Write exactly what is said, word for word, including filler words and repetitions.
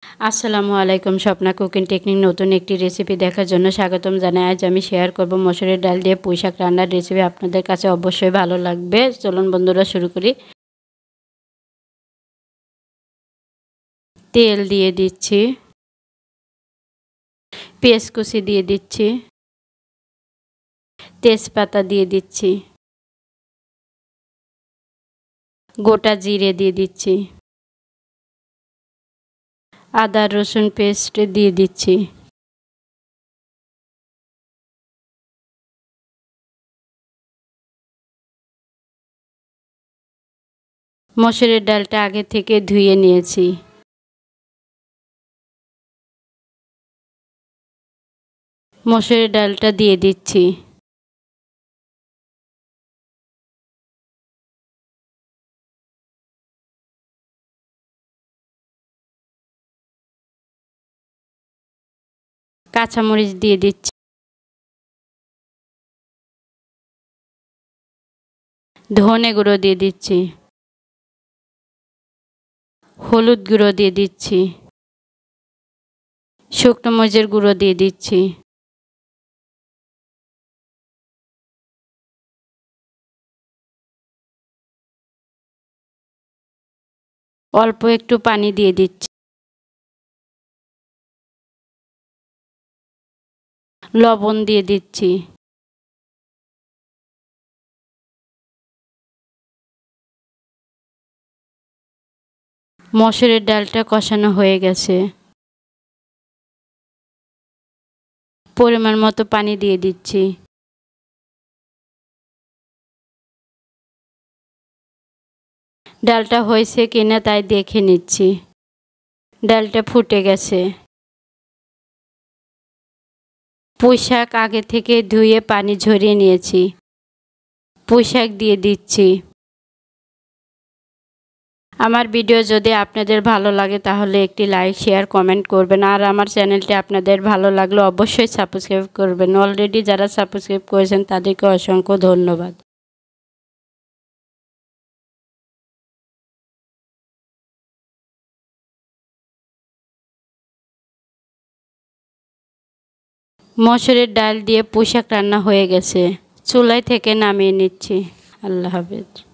আসসালামু আলাইকুম, Swapna cooking technique নতুন একটি রেসিপি দেখার জন্য স্বাগতম জানাই। আজ আমি শেয়ার করব মসুরের ডাল দিয়ে পুঁই শাক রান্নার রেসিপি। আপনাদের কাছে অবশ্যই ভালো লাগবে। চলুন বন্ধুরা শুরু করি। তেল দিয়ে দিচ্ছি, পেঁয়াজ কুচি দিয়ে দিচ্ছি, তেজপাতা দিয়ে দিচ্ছি, গোটা জিরে দিয়ে দিচ্ছি, আদা রসুন পেস্ট দিয়ে দিচ্ছি, মসুরের ডালটা আগে থেকে ধুয়ে নিয়েছি। মসুরের ডালটা দিয়ে দিচ্ছি, কাঁচামরিচ দিয়ে দিচ্ছি, ধনে গুঁড়ো দিয়ে দিচ্ছি, হলুদ গুঁড়ো দিয়ে দিচ্ছি, শুকনো মরিচের গুঁড়ো দিয়ে দিচ্ছি, অল্প একটু পানি দিয়ে দিচ্ছি, লবণ দিয়ে দিচ্ছি, মসুরের ডালটা কষানো হয়ে গেছে। পরিমাণ মতো পানি দিয়ে দিচ্ছি। ডালটা হয়েছে কিনা তাই দেখে নিচ্ছি। ডালটা ফুটে গেছে। পুঁই শাক আগে থেকে ধুয়ে পানি ঝরিয়ে নিয়েছি। পুঁই শাক দিয়ে দিচ্ছি। আমার ভিডিও যদি আপনাদের ভালো লাগে তাহলে একটি লাইক শেয়ার কমেন্ট করবেন। আর আমার চ্যানেলটি আপনাদের ভালো লাগলে অবশ্যই সাবস্ক্রাইব করবেন। অলরেডি যারা সাবস্ক্রাইব করেছেন তাদেরকে অসংখ্য ধন্যবাদ। মসুরের ডাল দিয়ে পুঁই শাক রান্না হয়ে গেছে। চুলায় থেকে নামিয়ে নিচ্ছি। আল্লাহ হাফেজ।